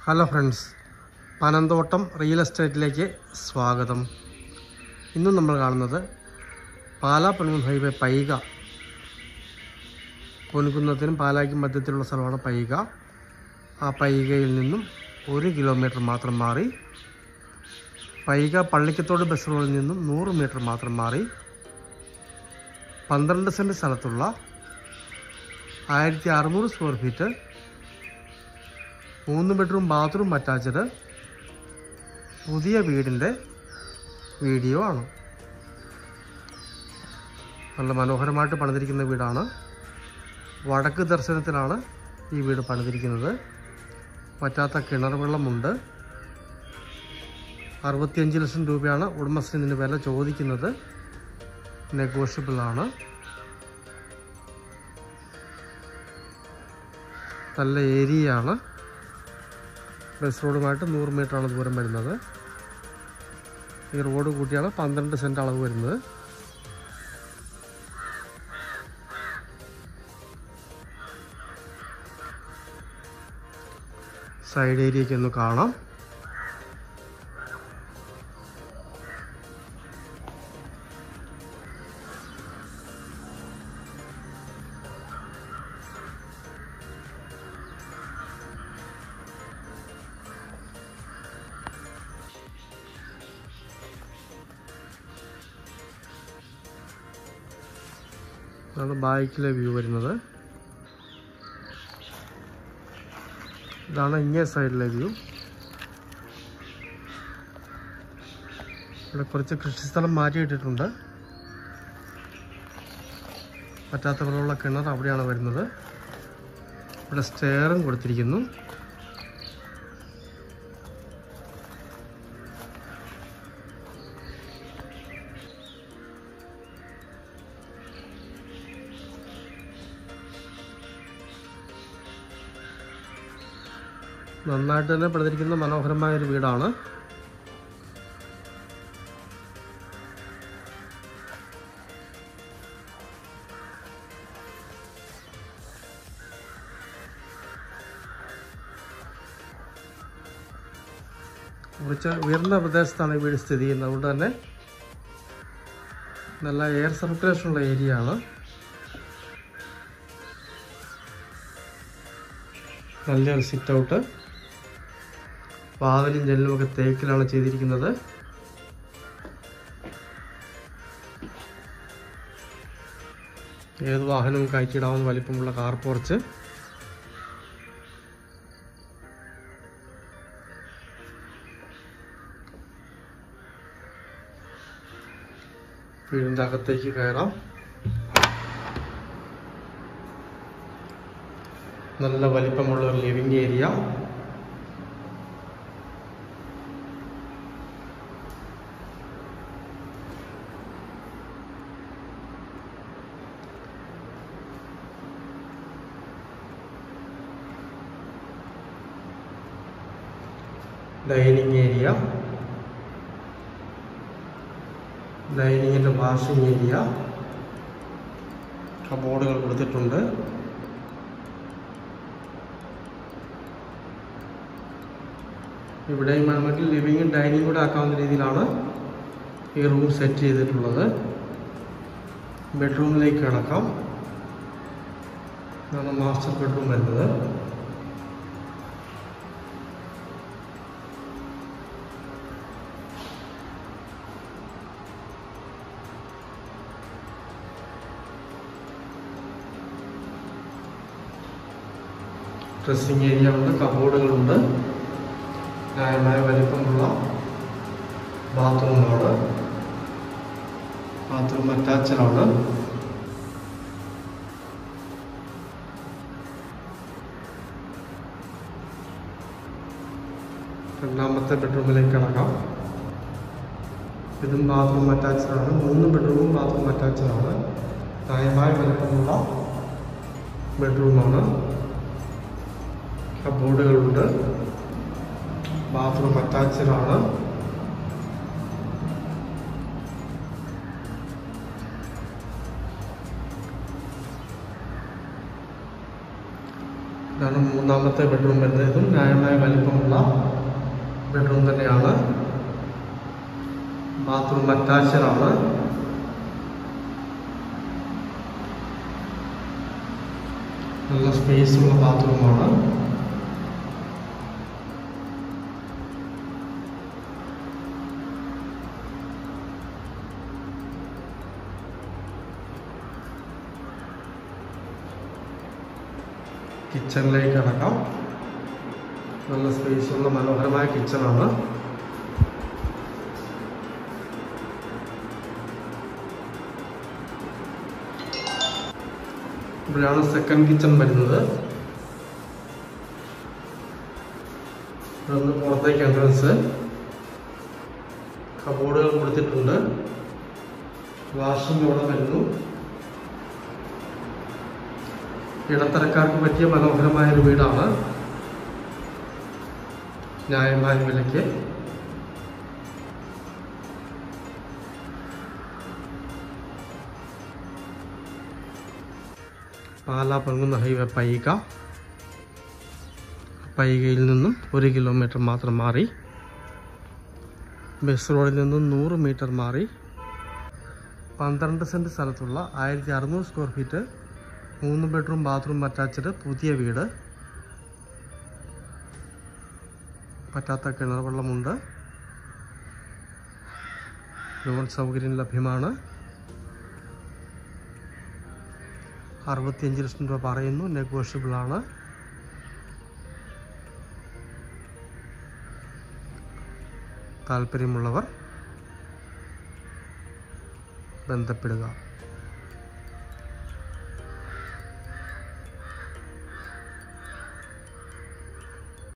Hello friends, Panamthottam real എസ്റ്റേറ്റിലേക്ക് സ്വാഗതം. ഇന്നും നമ്മൾ കാണുന്നത് പാലാ പൊൻകുന്നം ഹൈവേ പൈക, പൊൻകുന്നത്തിനും പാലായ്ക്കും മധ്യത്തിലുള്ള സ്ഥലമാണ് പൈക. ആ പൈകയിൽ നിന്നും 1 കിലോമീറ്റർ മാത്രം മാറി, പൈക പള്ളിക്കത്തോട് ബസ് റോഡിൽ നിന്നും 100 മീറ്റർ മാത്രം മാറി 12 സെൻറ്റ് സ്ഥലത്തുള്ള 1600 square feet 3 bedroom bathroom attached പുതിയ വീടിൻ്റെ വീഡിയോ ആണ്. നല്ല മനോഹരമായിട്ട് പണിതിരിക്കുന്ന വീടാണ്. വടക്ക് ദർശനത്തിലാണ് ഈ വീട് പണിതിരിക്കുന്നത്. പറ്റാത്ത കിണർ വെള്ളമുണ്ട്. 65 ലക്ഷം രൂപയാണ് ഉടമസ്ഥൻ ഇതിന് വില ചോദിക്കുന്നത്. നെഗോഷ്യബിളാണ്. നല്ല ഏരിയയാണ്. ബസ് റോഡുമായിട്ട് 100 മീറ്ററാണ് ദൂരം വരുന്നത്. ഈ റോഡ് കൂട്ടിയാണ് 12 സെൻറ്റ് അളവ് വരുന്നത്. സൈഡ് ഏരിയയ്ക്ക് ഒന്ന് കാണാം. ഇതാണ് ബാക്കിലെ വ്യൂ വരുന്നത്. ഇതാണ് ഇങ്ങേ സൈഡിലെ വ്യൂ. ഇവിടെ കുറച്ച് കൃഷിസ്ഥലം മാറ്റിയിട്ടിട്ടുണ്ട്. പറ്റാത്ത വെള്ളമുള്ള കിണർ അവിടെയാണ് വരുന്നത്. ഇവിടെ സ്റ്റെയറും കൊടുത്തിരിക്കുന്നു. നന്നായിട്ട് തന്നെ പണിതിരിക്കുന്ന മനോഹരമായൊരു വീടാണ്. കുറച്ച് ഉയർന്ന പ്രദേശത്താണ് ഈ വീട് സ്ഥിതി ചെയ്യുന്നത്. അതുകൊണ്ട് തന്നെ നല്ല എയർ സർക്കുലേഷനുള്ള ഏരിയ ആണ്. നല്ലൊരു സിറ്റ് ഔട്ട്. വാതിലും ജനലുമൊക്കെ തേക്കിലാണ് ചെയ്തിരിക്കുന്നത്. ഏത് വാഹനവും കയറ്റിയിടാവുന്ന വലിപ്പമുള്ള കാർ പോർച്ച്. വീടിൻ്റെ അകത്തേക്ക് കയറാം. നല്ല വലിപ്പമുള്ള ഒരു ലിവിംഗ് ഏരിയ. ഡൈനിങ് ഏരിയ, ഡൈനിങ്ങിൻ്റെ വാഷിംഗ് ഏരിയ, കബോർഡുകൾ കൊടുത്തിട്ടുണ്ട്. ഇവിടെയും വേണമെങ്കിൽ ലിവിങ്ങും ഡൈനിങ് കൂടെ ആക്കാവുന്ന രീതിയിലാണ് ഈ റൂം സെറ്റ് ചെയ്തിട്ടുള്ളത്. ബെഡ്റൂമിലേക്ക് കിടക്കാം. ഇതാണ് മാസ്റ്റർ ബെഡ്റൂം വരുന്നത്. ഡ്രസ്സിങ് ഏരിയ ഉണ്ട്, കബോർഡുകളുണ്ട്. ന്യായമായ വലിപ്പമുള്ള ബാത്റൂമാണ്. ബാത്റൂം അറ്റാച്ചഡാണ്. രണ്ടാമത്തെ ബെഡ്റൂമിലേക്ക് കിടക്കാം. ഇതും ബാത്റൂം അറ്റാച്ചഡാണ്. 3 ബെഡ്റൂമും ബാത്റൂം അറ്റാച്ചഡാണ്. ന്യായമായ വലിപ്പമുള്ള ബെഡ്റൂമാണ്. കബോർഡുകളുണ്ട്. ബാത്റൂം അറ്റാച്ചഡാണ്. ഇതാണ് മൂന്നാമത്തെ ബെഡ്റൂം വരുന്നത്. ഇതും ന്യായമായ വലിപ്പമുള്ള ബെഡ്റൂം തന്നെയാണ്. ബാത്റൂം അറ്റാച്ച്ഡ് ആണ്. നല്ല സ്പേസുള്ള ബാത്റൂമാണ്. കിച്ചണിലേക്ക് കടക്കാം. നല്ല സ്പേസുള്ള മനോഹരമായ കിച്ചണാണ്. ഇവിടെയാണ് സെക്കൻഡ് കിച്ചൺ വരുന്നത്. ഇതൊന്ന് പുറത്തേക്ക് എൻട്രൻസ്. കബോർഡുകൾ കൊടുത്തിട്ടുണ്ട്. വാഷ്റൂം ഇവിടെ വരുന്നു. ഇടത്തരക്കാർക്ക് പറ്റിയ മനോഹരമായ ഒരു വീടാണ്. ന്യായമായ വിലയ്ക്ക്. പാലാ പൊൻകുന്ന ഹൈവേ പൈക. പൈകയിൽ നിന്നും 1 കിലോമീറ്റർ മാത്രം മാറി, ബസ് റോഡിൽ നിന്നും 100 മീറ്റർ മാറി 12 സെൻറ്റ് സ്ഥലത്തുള്ള 1600 square feet 3 bedroom bathroom attached പുതിയ വീട്. പറ്റാത്ത കിണർ വെള്ളമുണ്ട്. ലോൺ സൗകര്യം ലഭ്യമാണ്. 65 ലക്ഷം രൂപ പറയുന്നു. നെഗോഷ്യബിൾ ആണ്. താല്പര്യമുള്ളവർ ബന്ധപ്പെടുക.